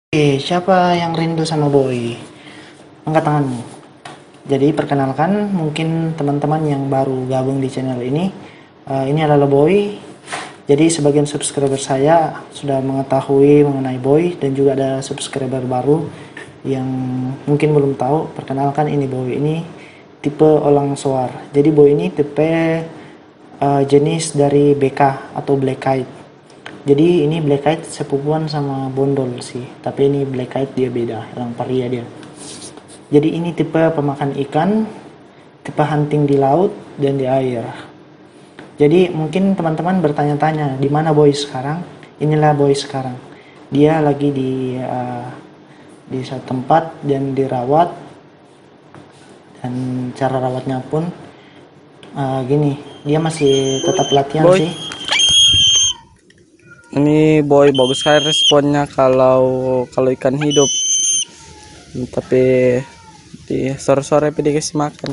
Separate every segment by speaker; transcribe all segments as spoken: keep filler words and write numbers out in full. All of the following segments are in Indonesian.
Speaker 1: Oke, siapa yang rindu sama Boy? Angkat tanganmu. Jadi perkenalkan, mungkin teman-teman yang baru gabung di channel ini, uh, ini adalah Boy. Jadi sebagian subscriber saya sudah mengetahui mengenai Boy dan juga ada subscriber baru yang mungkin belum tahu. Perkenalkan, ini Boy, ini tipe Elang Soar. Jadi Boy ini tipe uh, jenis dari B K atau Black Kite. Jadi ini Black Kite sepupuan sama Bondol sih, tapi ini Black Kite dia beda, elang paria dia. Jadi ini tipe pemakan ikan, tipe hunting di laut dan di air. Jadi mungkin teman-teman bertanya-tanya, di mana Boy sekarang? Inilah Boy sekarang. Dia lagi di uh, di satu tempat dan dirawat, dan cara rawatnya pun uh, gini, dia masih tetap latihan
Speaker 2: Boy,
Speaker 1: sih.
Speaker 2: ini Boy bagus sekali responnya kalau kalau ikan hidup, tapi di sore-sore dikasih makan.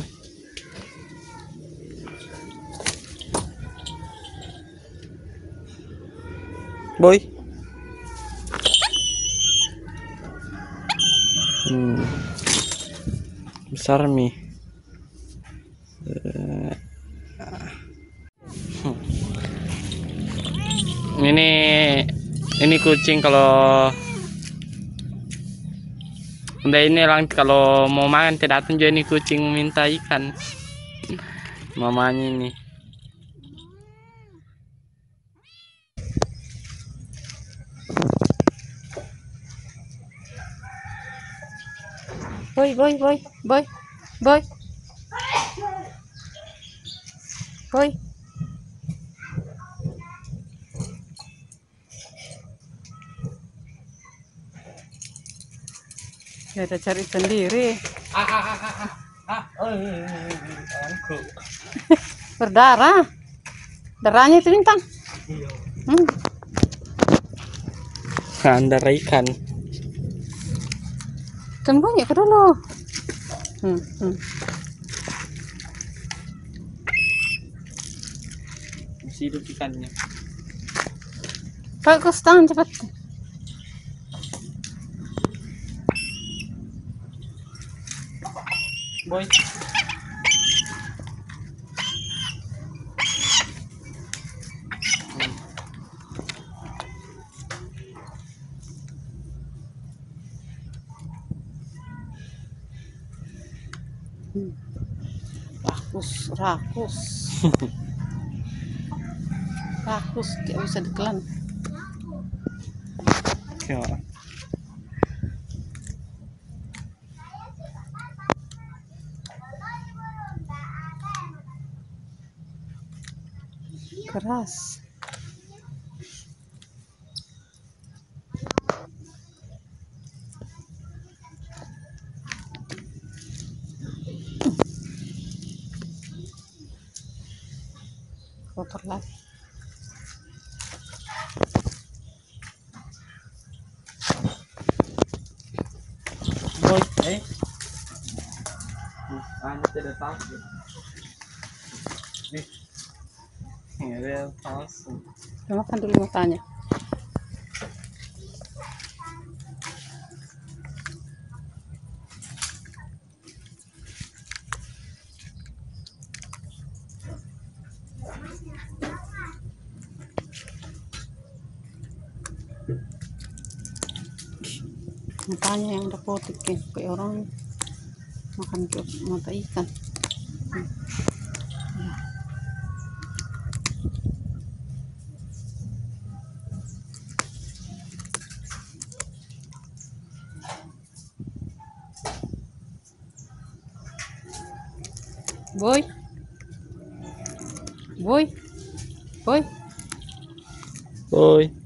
Speaker 2: Boy, hmm, besar mi. Eh, Ini ini kucing kalau udah ini orang kalau mau makan tidak datang juga ini kucing minta ikan. Mamanya ini.
Speaker 3: Boy, boy, boy, boy, boy, boy. Ya udah cari sendiri.
Speaker 2: Ah, ah, ah, ah, ah, oh, angku.
Speaker 3: Berdarah. Darahnya itu bintang. Hmm.
Speaker 2: Anda ikan.
Speaker 3: Tunggu ya ke dulu. Hmm, hmm.
Speaker 2: Masih hidup ikannya.
Speaker 3: Pak, kau tangan cepat.
Speaker 2: Boy.
Speaker 3: Hmm. Rakus, rakus. Rakus, tidak bisa ditelan.
Speaker 2: Ya.
Speaker 3: Keras. Kotor lagi.
Speaker 2: Boy, eh. Anda tidak takut. Nih, ini palsu.
Speaker 3: Makan dulu matanya. Matanya yang udah potik ya, kayak orang makan ke mata ikan. Hmm. Boy, boy, boy.
Speaker 2: Boy.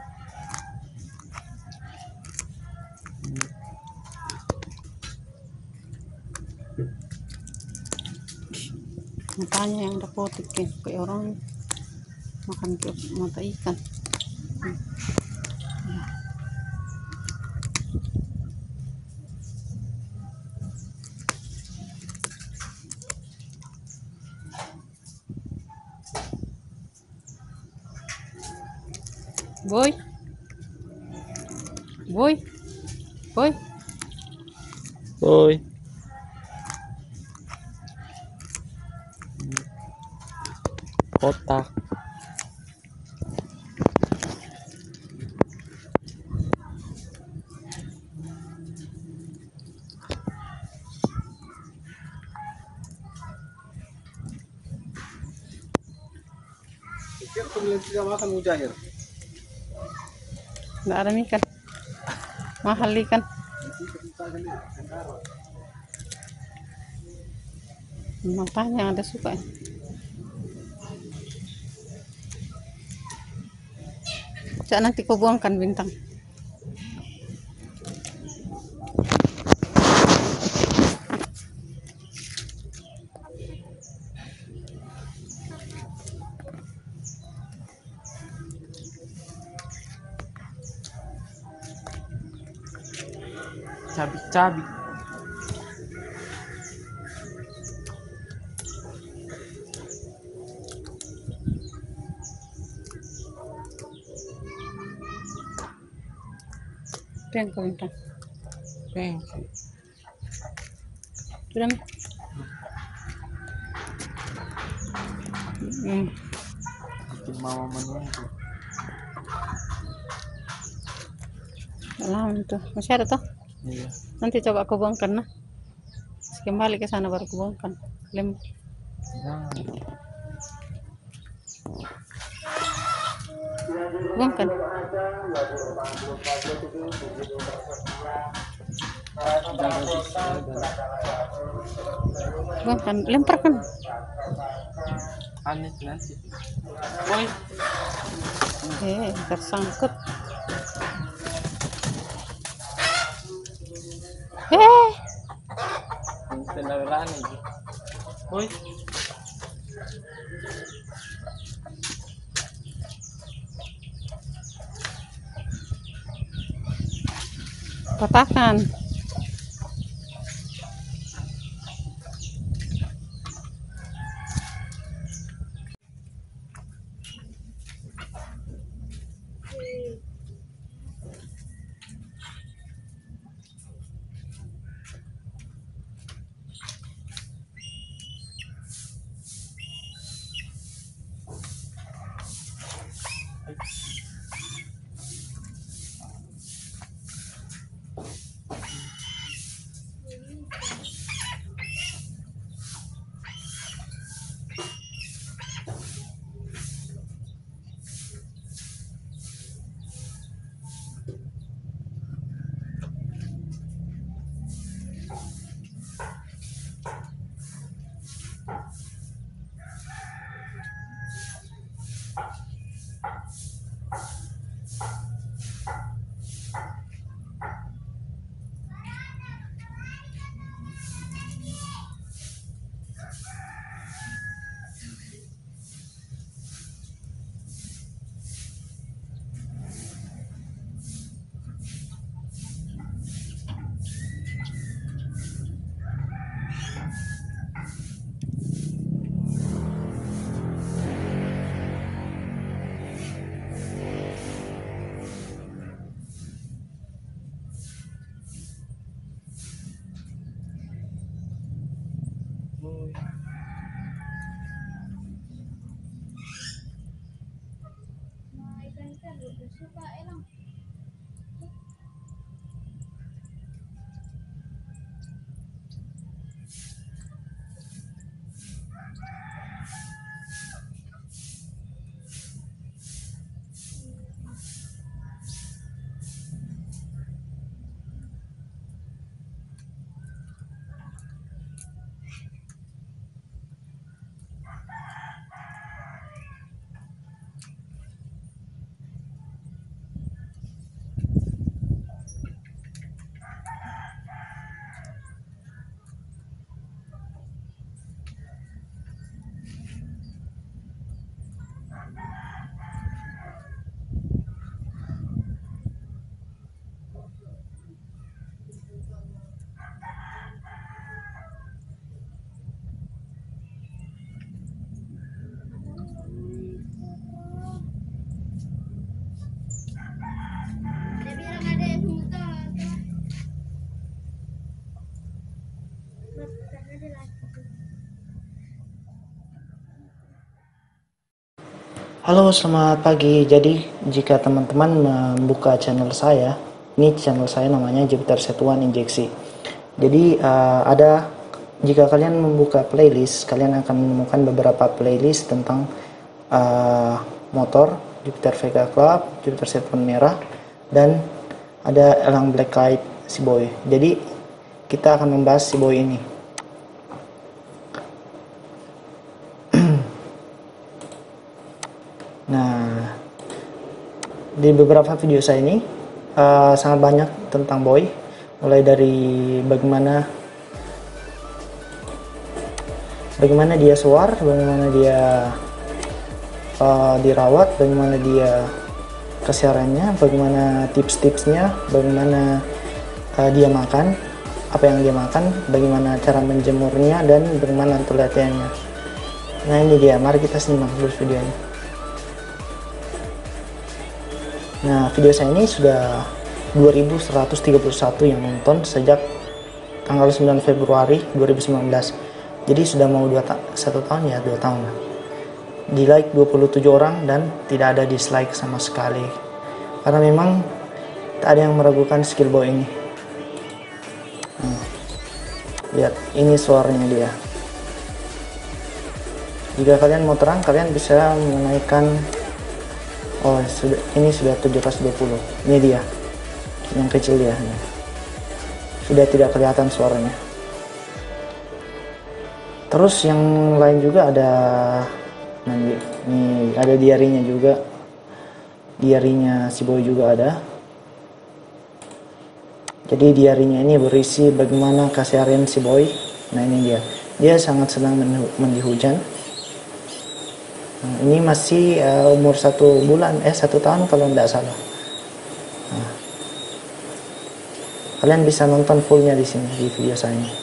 Speaker 3: Matanya yang udah potik ya, kayak orang makan ke mata ikan. Hmm. Boy, boy, Boy,
Speaker 2: Boy. Kotak.
Speaker 3: nggak ada ikan. Mahal ikan. Makanya ada suka. Cak, nanti kau buangkan bintang.
Speaker 2: Cabi-cabi.
Speaker 3: Itu yang kau bintang.
Speaker 2: Peng.
Speaker 3: Sudah. Hmm.
Speaker 2: Bikin mama menunggu.
Speaker 3: Lama tuh. Masih ada tuh.
Speaker 2: Iya.
Speaker 3: Nanti coba aku buangkan nah. Kembali ke sana baru aku buangkan. Lem.
Speaker 2: Jangan.
Speaker 3: Buangkan.
Speaker 2: Jangan bisa.
Speaker 3: Buangkan. Lemparkan.
Speaker 2: Aneh nanti. Boy.
Speaker 3: Eh, tersangkut. Eh,
Speaker 2: Tenang rani. Boy.
Speaker 3: kotakan.
Speaker 2: Boy.
Speaker 1: Halo, selamat pagi. Jadi, jika teman-teman membuka channel saya, ini channel saya namanya Jupiter Setuan Injeksi. Jadi, uh, ada jika kalian membuka playlist, kalian akan menemukan beberapa playlist tentang uh, motor, Jupiter Vega Club, Jupiter Setuan Merah, dan ada elang Black Light Seaboy. Jadi, kita akan membahas Seaboy ini. Nah, di beberapa video saya ini uh, sangat banyak tentang Boy, mulai dari bagaimana bagaimana dia suar, bagaimana dia uh, dirawat, bagaimana dia kesiarannya, bagaimana tips-tipsnya, bagaimana uh, dia makan, apa yang dia makan, bagaimana cara menjemurnya, dan bagaimana untuk latihannya. Nah, ini dia, mari kita simak dulu video ini. Nah, video saya ini sudah dua ribu seratus tiga puluh satu yang nonton sejak tanggal sembilan Februari dua ribu sembilan belas. Jadi sudah mau dua ta satu tahun ya, dua tahun. Di like dua puluh tujuh orang dan tidak ada dislike sama sekali. Karena memang tak ada yang meragukan skill Boy ini. Hmm. Lihat, ini suaranya dia. Jika kalian mau terang, kalian bisa menaikkan. Oh, sudah, ini sudah tujuh ratus dua puluh. Ini dia. Yang kecil dia. Sudah tidak kelihatan suaranya. Terus yang lain juga ada nah, ini ada diarinya juga. Diarinya si Boy juga ada. Jadi diarinya ini berisi bagaimana keseharian si Boy. Nah, ini dia. Dia sangat senang mandi hujan. Nah, ini masih uh, umur satu bulan, eh satu tahun kalau tidak salah. Nah, kalian bisa nonton fullnya di sini di video saya ini.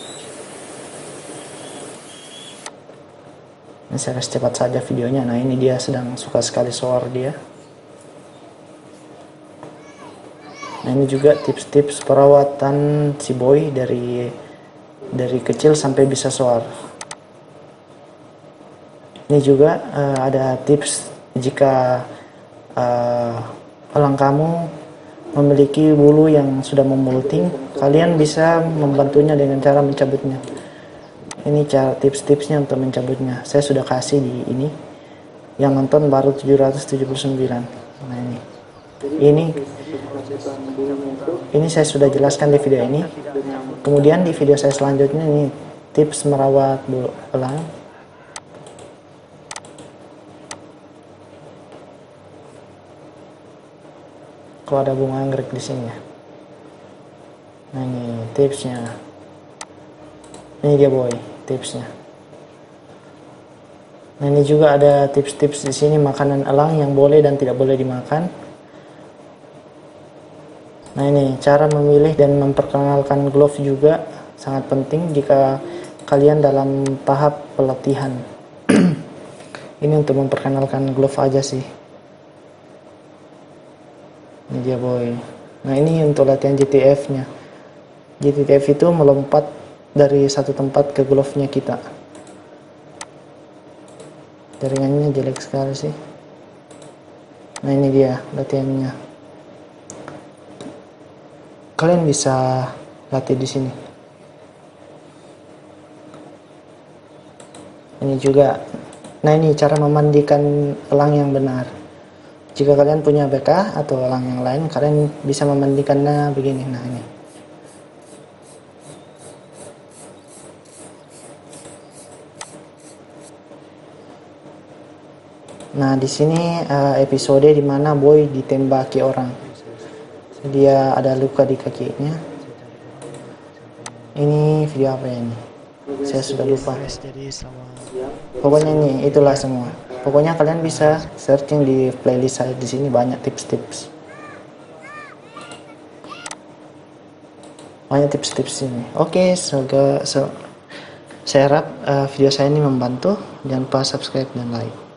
Speaker 1: Ini saya kasih cepat saja videonya. Nah, ini dia sedang suka sekali suara dia. Nah, ini juga tips-tips perawatan si Boy dari dari kecil sampai bisa suara. Ini juga uh, ada tips jika uh, elang kamu memiliki bulu yang sudah memulting, kalian bisa membantunya dengan cara mencabutnya. Ini cara tips-tipsnya untuk mencabutnya. Saya sudah kasih di ini. Yang nonton baru tujuh ratus tujuh puluh sembilan. Nah, ini. Ini ini saya sudah jelaskan di video ini. Kemudian di video saya selanjutnya ini tips merawat bulu elang. Kalau ada bunga anggrek di sini ya. Nah, ini tipsnya. Ini dia Boy, tipsnya. Nah, ini juga ada tips-tips di sini makanan elang yang boleh dan tidak boleh dimakan. Nah, ini cara memilih dan memperkenalkan glove juga sangat penting jika kalian dalam tahap pelatihan. Ini untuk memperkenalkan glove aja sih. Ini dia Boy. Nah, ini untuk latihan G T F-nya. G T F itu melompat dari satu tempat ke glove-nya kita. Jaringannya jelek sekali sih. Nah, ini dia latihannya. Kalian bisa latih di sini. Ini juga. Nah, ini cara memandikan elang yang benar. Jika kalian punya B K atau elang yang lain, kalian bisa memandikannya begini. Nah, ini. Nah, di sini uh, episode dimana Boy ditembaki orang. Dia ada luka di kakinya. Ini video apa ya ini? Saya sudah lupa. Pokoknya ini itulah semua. Pokoknya kalian bisa searching di playlist saya di sini, banyak tips-tips. Banyak tips-tips ini. Oke, semoga so, saya harap uh, video saya ini membantu. Jangan lupa subscribe dan like.